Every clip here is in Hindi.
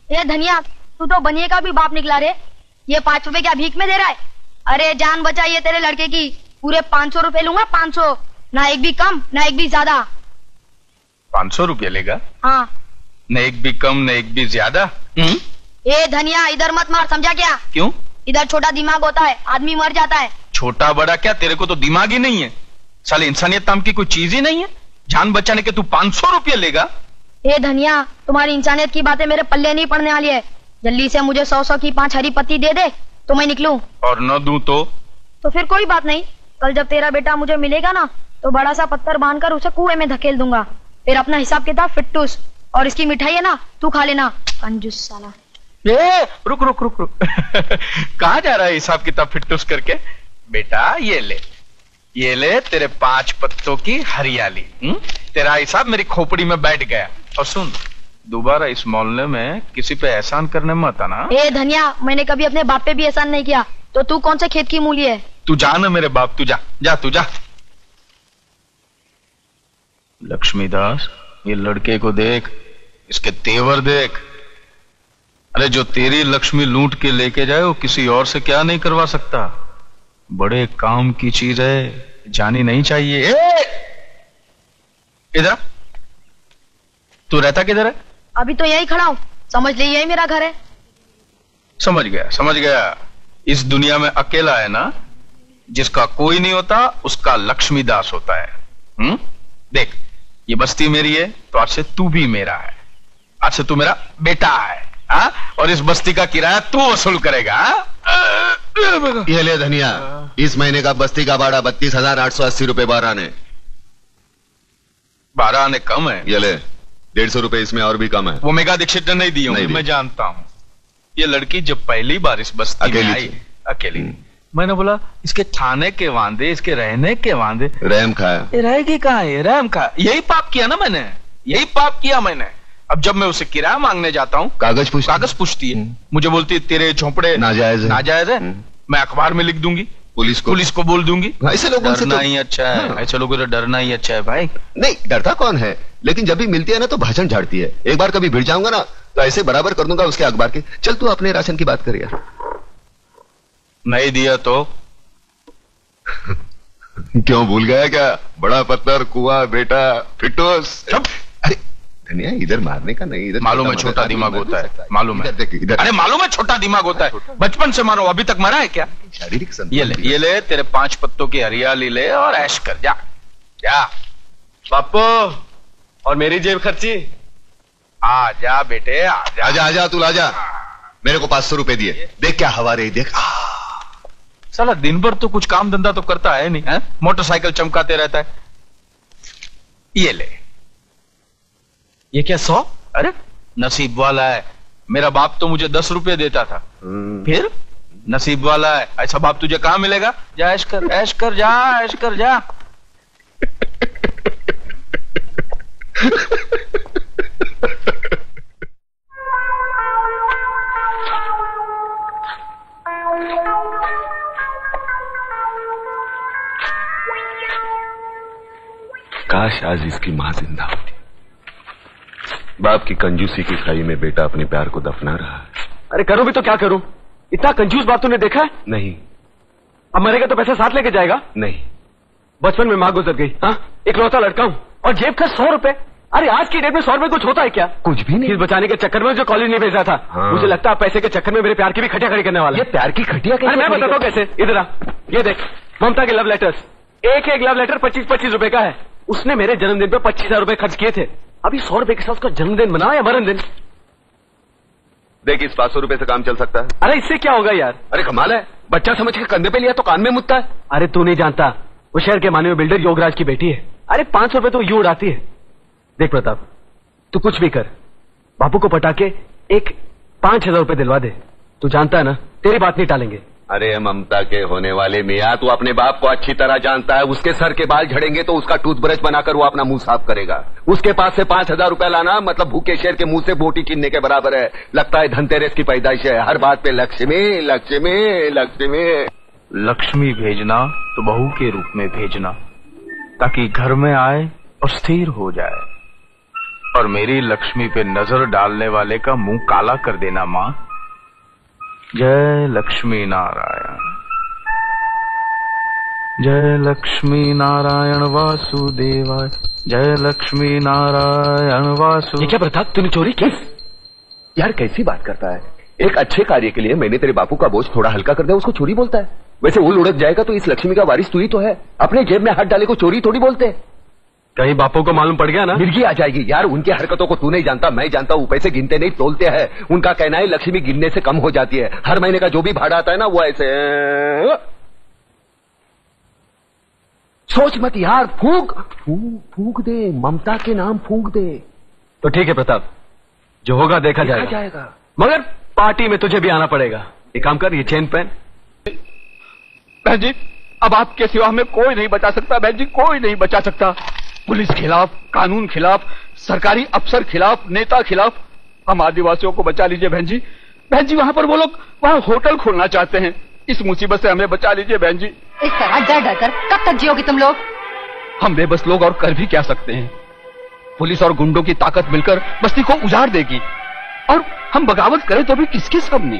ये धनिया, तू तो बनिए का भी बाप निकला रे। ये 5 रुपए क्या भीख में दे रहा है? अरे जान बचाइए तेरे लड़के की, पूरे 500 रुपए लूंगा, 500, ना एक भी कम ना एक भी ज्यादा। 500 रुपये लेगा? हाँ। न एक भी कम न एक भी ज्यादा। ए धनिया, इधर मत मार, समझा क्या? क्यों? इधर छोटा दिमाग होता है, आदमी मर जाता है। छोटा बड़ा क्या, तेरे को तो दिमाग ही नहीं है। साले इंसानियत नाम की कोई चीज ही नहीं है। जान बचाने के तू 500 रुपये लेगा? ए धनिया, तुम्हारी इंसानियत की बातें मेरे पल्ले नहीं पड़ने वाली है। जल्दी से मुझे 100 की 5 हरी पत्ती दे दे तो मैं निकलूं। और न दूं तो फिर कोई बात नहीं, कल जब तेरा बेटा मुझे मिलेगा ना तो बड़ा सा पत्थर बांधकर उसे कुएं में धकेल दूंगा। फिर अपना हिसाब किताब फिट्टूस। और इसकी मिठाई है ना, तू खा लेना, कंजूस साला। रुक रुक रुक रुक कहाँ जा रहा है हिसाब किताब फिट्टूस करके? बेटा ये ले तेरे 5 पत्तों की हरियाली। तेरा हिसाब मेरी खोपड़ी में बैठ गया। और सुन, दोबारा इस मोहल्ले में किसी पे एहसान करने मत आना। ए धनिया, मैंने कभी अपने बाप पे भी एहसान नहीं किया, तो तू कौन से खेत की मूली है? तू जा ना मेरे बाप, तू जा। लक्ष्मीदास, ये लड़के को देख, इसके तेवर देख। अरे जो तेरी लक्ष्मी लूट के लेके जाए वो किसी और से क्या नहीं करवा सकता। बड़े काम की चीज है, जानी नहीं चाहिए। इधर तू रहता किधर है? अभी तो यही खड़ा हूँ, समझ ले यही मेरा घर है। समझ गया। इस दुनिया में अकेला है ना जिसका कोई नहीं होता, उसका लक्ष्मीदास होता है। देख, ये बस्ती मेरी है तो आज से तू भी मेरा है। आज से तू मेरा बेटा है। और इस बस्ती का किराया तू वसूल करेगा। ये ले धनिया, इस महीने का बस्ती का भाड़ा 32,880 रुपए 12 आने। 12 आने कम है। ये ले 150 रुपए इसमें और भी कम है। वो मेगा दीक्षित ने नहीं दी होंगी, मैं जानता हूँ। ये लड़की जब पहली बार इस बस्ती में आई अकेली, मैंने बोला इसके खाने के वांदे, इसके रहने के वांदे। रहम खाया। रहेगी कहाँ है? रहम खाया। यही पाप किया ना मैंने, यही पाप किया मैंने। अब जब मैं उसे किराया मांगने जाता हूँ, कागज पूछती है। मुझे बोलती है तेरे झोंपड़े नाजायज है। मैं अखबार में लिख दूंगी, पुलिस को बोल दूंगी। ऐसे लोगों से डरना ही अच्छा है। ऐसे लोगों से डरना ही अच्छा है भाई। नहीं, डरता कौन है, लेकिन जब भी मिलती है ना तो भाषण झाड़ती है। एक बार कभी भिड़ जाऊंगा ना तो ऐसे बराबर कर दूंगा उसके अखबार के। चल तू अपने राशन की बात कर यार। नहीं दिया तो क्यों, भूल गया क्या? बड़ा पत्थर, कुआं, बेटा, फिटोस। अरे धनिया, इधर मारने का नहीं, इधर मालूम है छोटा दिमाग होता है, मालूम है। अरे मालूम है छोटा दिमाग होता है। बचपन से मारो, अभी तक मरा है क्या? शारीरिक ये ले तेरे 5 पत्तों की हरियाली ले और ऐश कर। जा पापो, और मेरी जेब खर्ची। आ जा बेटे, आजा तू आजा। मेरे को 500 रुपए दिए। देख क्या हवा रही, देख। साला दिन भर तो कुछ काम धंधा तो करता है नहीं है? मोटरसाइकिल चमकाते रहता है। ये ले। ये क्या 100? अरे नसीब वाला है, मेरा बाप तो मुझे 10 रुपए देता था। फिर नसीब वाला है, ऐसा बाप तुझे कहां मिलेगा? जा ऐश कर जा। काश आज इसकी मां जिंदा होती। बाप की कंजूसी की खाई में बेटा अपने प्यार को दफना रहा है। अरे करूं भी तो क्या करूं? इतना कंजूस बाप तूने देखा है? नहीं। अब मरेगा तो पैसे साथ लेके जाएगा? नहीं। बचपन में मां गुजर गई, इकलौता लड़का हूं और जेब खर्च 100 रुपए। अरे आज की डेट में 100 रुपए कुछ होता है क्या? कुछ भी नहीं। फीस बचाने के चक्कर में जो कॉलेज नहीं भेजा था। मुझे लगता है पैसे के चक्कर में मेरे प्यार की भी खटिया खड़ी करने वाला है। ये प्यार की खटिया कैसे? अरे मैं बताता हूँ कैसे। इधर आ, ये देख ममता के लव लेटर्स। एक लव लेटर 25-25 रुपए का है। उसने मेरे जन्मदिन पे 25,000 रुपए खर्च किए थे। अभी 100 रुपए के साथ उसका जन्मदिन मना या मरण दिन। देख, इस 500 रुपए से काम चल सकता है। अरे इससे क्या होगा यार? अरे कमाल है, बच्चा समझ के कंधे पे लिया तो कान में मुतता है। अरे तू नहीं जानता, वो शहर के मानवीय बिल्डर योगराज की बेटी है। अरे 500 रुपए तो यूं उड़ाती है। देख प्रताप, तू कुछ भी कर, बापू को पटा के एक 5,000 रुपए दिलवा दे। तू जानता है ना, तेरी बात नहीं टालेंगे। अरे ममता के होने वाले मियाँ, तू अपने बाप को अच्छी तरह जानता है। उसके सर के बाल झड़ेंगे तो उसका टूथब्रश बनाकर वो अपना मुंह साफ करेगा। उसके पास से 5,000 रुपए लाना मतलब भूखे शेर के मुंह से बोटी छीनने के बराबर है। लगता है धनतेरस की पैदाइश है। हर बात पे लक्ष्मी लक्ष्मी लक्ष्मी। लक्ष्मी भेजना तो बहू के रूप में भेजना, ताकि घर में आए और स्थिर हो जाए। और मेरी लक्ष्मी पे नजर डालने वाले का मुंह काला कर देना माँ। जय लक्ष्मी नारायण, जय लक्ष्मी नारायण वासुदेवाय, जय लक्ष्मी नारायण वासु। ये क्या प्रताप, तूने चोरी की? यार कैसी बात करता है? एक अच्छे कार्य के लिए मैंने तेरे बापू का बोझ थोड़ा हल्का कर दिया, उसको चोरी बोलता है? वैसे वो लुढ़क जाएगा तो इस लक्ष्मी का वारिस तू ही तो है। अपने जेब में हाथ डाले को चोरी थोड़ी बोलते। कहीं बापू को मालूम पड़ गया ना, मिर्गी आ जाएगी। यार उनकी हरकतों को तू नहीं जानता, मैं जानता हूँ। पैसे गिनते नहीं तोलते हैं। उनका कहना है लक्ष्मी गिनने से कम हो जाती है। हर महीने का जो भी भाड़ा आता है ना वो ऐसे। सोच मत यार, फूंक दे, ममता के नाम फूंक दे। तो ठीक है प्रताप, जो होगा देखा जाएगा। मगर पार्टी में तुझे भी आना पड़ेगा। एक काम कर, ये चेन पहन। बहन जी, अब आपके सिवा हमें कोई नहीं बचा सकता। बहन जी, कोई नहीं बचा सकता। पुलिस खिलाफ, कानून खिलाफ, सरकारी अफसर खिलाफ, नेता खिलाफ। हम आदिवासियों को बचा लीजिए बहन जी। बहन जी, वहां पर वो लोग वहां होटल खोलना चाहते हैं। इस मुसीबत से हमें बचा लीजिए बहन जी। इस तरह डर डर कर कब तक जियोगे तुम लोग? हम बेबस लोग और कर भी क्या सकते हैं? पुलिस और गुंडों की ताकत मिलकर बस्ती को उजाड़ देगी, और हम बगावत करें तो भी किसके सामने?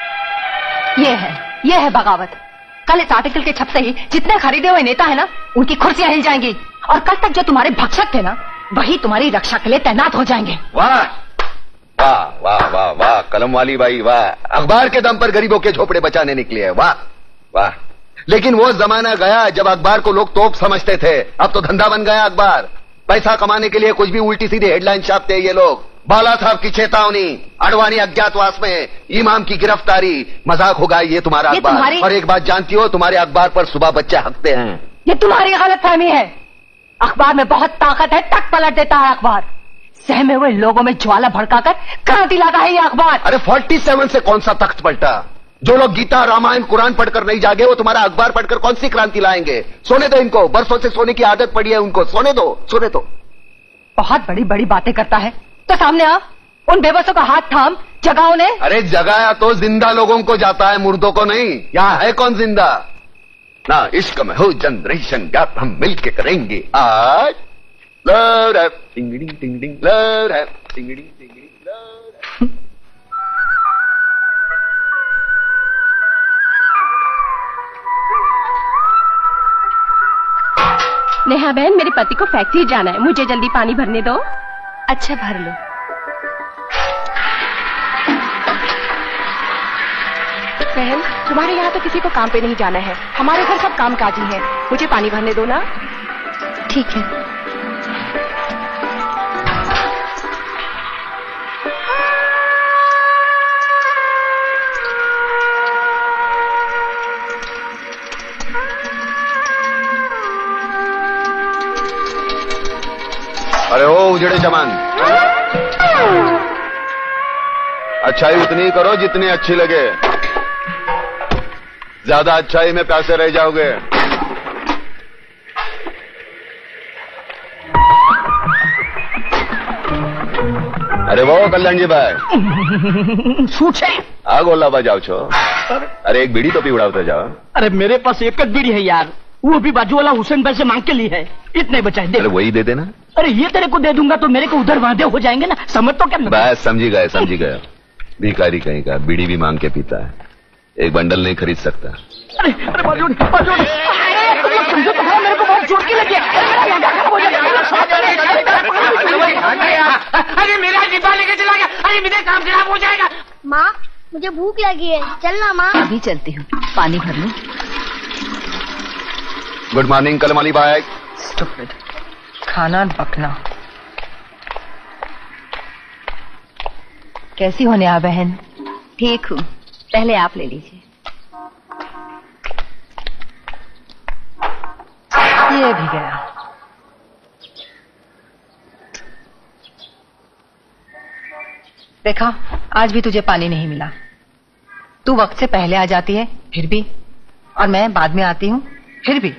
ये है बगावत। कल इस आर्टिकल के छपते ही जितने खरीदे हुए नेता है ना, उनकी कुर्सियां हिल जाएंगी। और कल तक जो तुम्हारे भक्षक थे ना, वही तुम्हारी रक्षा के लिए तैनात हो जाएंगे। वाह वाह वाह वाह वाह, कलम वाली बाई वाह। अखबार के दम पर गरीबों के झोपड़े बचाने निकले हैं। वाह वाह। लेकिन वो जमाना गया जब अखबार को लोग तोप समझते थे। अब तो धंधा बन गया अखबार। पैसा कमाने के लिए कुछ भी उल्टी सीधी हेडलाइन छापते हैं ये लोग। बाला साहब की चेतावनी, अडवाणी अज्ञातवास में, इमाम की गिरफ्तारी। मजाक होगा ये तुम्हारा अखबार। और एक बात जानती हो, तुम्हारे अखबार पर सुबह बच्चे हकते हैं। ये तुम्हारी गलतफहमी है। अखबार में बहुत ताकत है, टक पलट देता है अखबार। सहमे हुए लोगों में ज्वाला भड़काकर क्रांति लाता है ये अखबार। अरे 47 से कौन सा तख्त पलटा? जो लोग गीता, रामायण, कुरान पढ़कर नहीं जागे, वो तुम्हारा अखबार पढ़कर कौन सी क्रांति लाएंगे? सोने दो इनको, बरसों से सोने की आदत पड़ी है उनको। सोने दो। बहुत बड़ी बड़ी बातें करता है, तो सामने आ, उन बेबसों का हाथ थाम, जगाओ ने। अरे जगाया तो जिंदा लोगों को जाता है, मुर्दों को नहीं। यहाँ है कौन जिंदा? ना इश्क में हो जनरेशन गैप, हम मिलके करेंगे आज। लव है टिंगड़ी टिंगड़ी, लव है टिंगड़ी टिंगड़ी, लव है। नेहा बहन, मेरे पति को फैक्ट्री जाना है, मुझे जल्दी पानी भरने दो। अच्छा, भर लो। बहन, तुम्हारे यहाँ तो किसी को काम पे नहीं जाना है, हमारे घर सब कामकाजी हैं, मुझे पानी भरने दो ना। ठीक है। अरे ओ उजड़े जमान, अच्छाई उतनी करो जितनी अच्छी लगे। ज्यादा अच्छाई में प्यासे रह जाओगे। अरे वो कल्याण जी भाई छूटे आ गोला बजाओ छो। अरे एक बीड़ी तो पी उड़ाते जाओ। अरे मेरे पास एक बीड़ी है यार, वो भी बाजू वाला हुसैन भाई से मांग के ली है। इतने बचाए दे। अरे वही दे देना। अरे ये तेरे को दे दूंगा तो मेरे को उधर वादे हो जाएंगे ना, समझ तो क्या? बस समझी गए। भिखारी कहीं का बीड़ी भी मांग के पीता है, एक बंडल नहीं खरीद सकता। अरे बाजू तुम लोग समझो तो है, मेरे को बहुत चोट की लगी है। अरे मेरा डिब्बा लेके चला गया, अरे मेरा काम खराब हो जाएगा। माँ, मुझे भूख लगी है, चलना माँ। अभी चलती हूँ, पानी भर लूं। गुड मॉर्निंग कलमाली बाय। स्टूपिड, खाना बकना। कैसी हो नेहा बहन? ठीक हूँ, पहले आप ले लीजिए। ये भी गया। देखा, आज भी तुझे पानी नहीं मिला। तू वक्त से पहले आ जाती है फिर भी, और मैं बाद में आती हूँ फिर भी।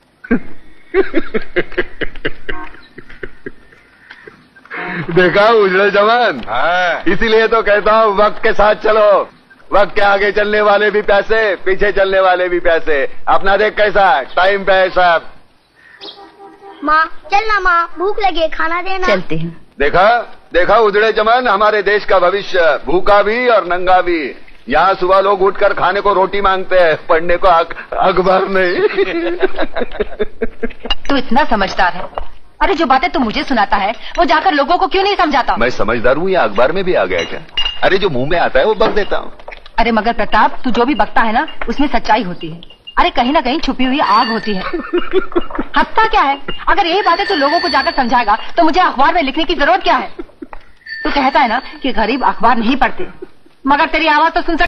देखा उजड़े जवान, इसीलिए तो कहता हूँ वक्त के साथ चलो। वक्त के आगे चलने वाले भी पैसे, पीछे चलने वाले भी पैसे। अपना देख कैसा टाइम पे है सब। माँ चलना, माँ भूख लगी है, खाना देना। चलती हूँ। देखा देखा उजड़े चमन, हमारे देश का भविष्य, भूखा भी और नंगा भी। यहाँ सुबह लोग उठकर खाने को रोटी मांगते हैं, पढ़ने को अखबार नहीं। तू इतना समझदार है, अरे जो बातें तू मुझे सुनाता है वो जाकर लोगों को क्यों नहीं समझाता? मैं समझदार हूँ या अखबार में भी आ गया क्या? अरे जो मुंह में आता है वो बक देता हूँ। अरे मगर प्रताप, तू जो भी बकता है ना उसमें सच्चाई होती है। अरे कहीं ना कहीं छुपी हुई आग होती है। हंसता क्या है? अगर यही बातें तू लोगों को जाकर समझाएगा तो मुझे अखबार में लिखने की जरूरत क्या है? तू कहता है ना कि गरीब अखबार नहीं पढ़ते, मगर तेरी आवाज तो सुन